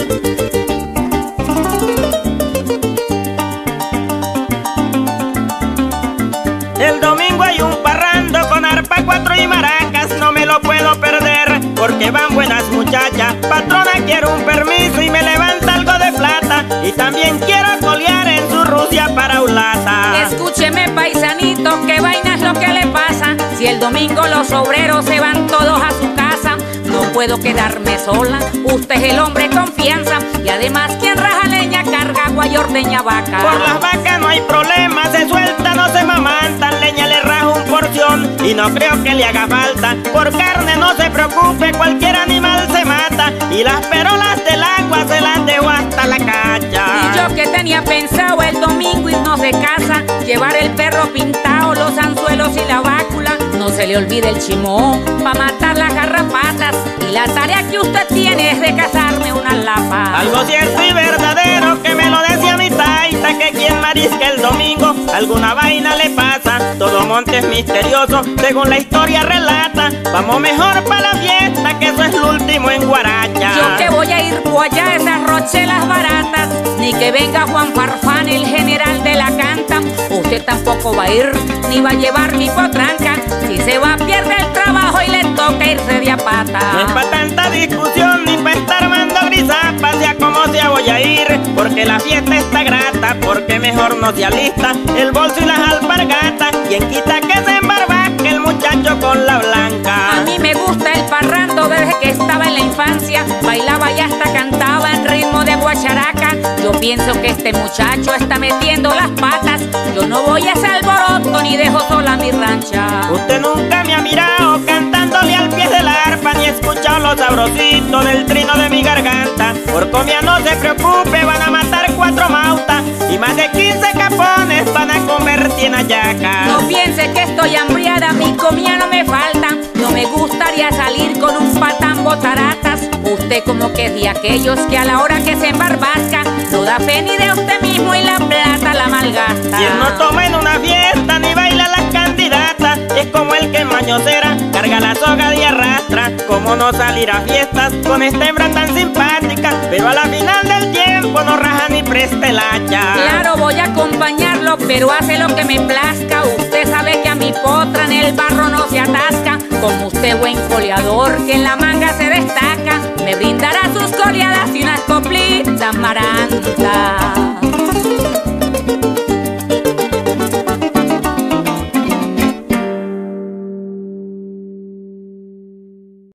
El domingo hay un parrando con arpa, cuatro y maracas, no me lo puedo perder porque van buenas muchachas. Patrona, quiero un permiso y me levanta algo de plata, y también quiero colear en su Rusia para ulata. Escúcheme, paisanito, qué vaina es lo que le pasa. Si el domingo los obreros se van todos a su casa, no puedo quedarme sola, usted es el hombre confianza, y además quien raja leña carga agua y ordeña vaca. Por las vacas no hay problema, se suelta, no se mamantan, leña le rajo un porción y no creo que le haga falta. Por carne no se preocupe, cualquier animal se mata, y las perolas del agua se las dejo hasta la cacha. Y yo que tenía pensado el domingo irnos de casa, llevar el perro pintado, los anzuelos y la bácula, no se le olvide el chimó pa' matar las garrapatas, y la tarea que usted tiene es de cazarme una lapa. Algo cierto y verdadero que me lo decía mi taita, que quien marisca el domingo alguna vaina le pasa. Todo monte es misterioso según la historia relata, vamos mejor pa' la fiesta que eso es lo último en Guaracha. Yo que voy a ir por allá esas rochelas baratas, ni que venga Juan Farfán el general de la canta, usted tampoco va a ir, ni va a llevar mi potranca, si se va pierde el trabajo y le toca irse de a pata. No es pa' tanta discusión ni pa' estar mando grisapas, ya como sea voy a ir, porque la fiesta está grata, porque mejor no se alista el bolso y las alpargatas, quien quita que se embarbaque el muchacho con la blanca. A mí me gusta el parrando desde que estaba en la infancia, bailaba y hasta cantaba en ritmo de guacharaca. Yo pienso que este muchacho está metiendo las patas, yo no voy a ese alboroto ni dejo sola mi rancha. Usted nunca me ha mirado cantándole al pie del arpa, ni escuchado los sabrositos del trino de mi garganta. Por comida no se preocupe, van a matar 4 mautas y más de 15 capones van a convertir en hallacas. No piense que estoy hambriada, mi comida no me falta, no me gustaría salir con un patán botaratas. Usted como que es de aquellos que a la hora que se embarbasca no da fe ni de usted mismo y la plata la malgasta. Quien no toma en una fiesta ni baila las candidatas es como el que en mañosera carga la soga y arrastra. Cómo no salir a fiestas con esta hembra tan simpática, pero a la final del tiempo no raja ni preste el hacha. Claro, voy a acompañarlo, pero hace lo que me plazca. Usted sabe que a mi potra en el barro no se atasca, como usted buen coleador que en la manga se destaca, me brindará sus coleadas y unas coplitas marantas.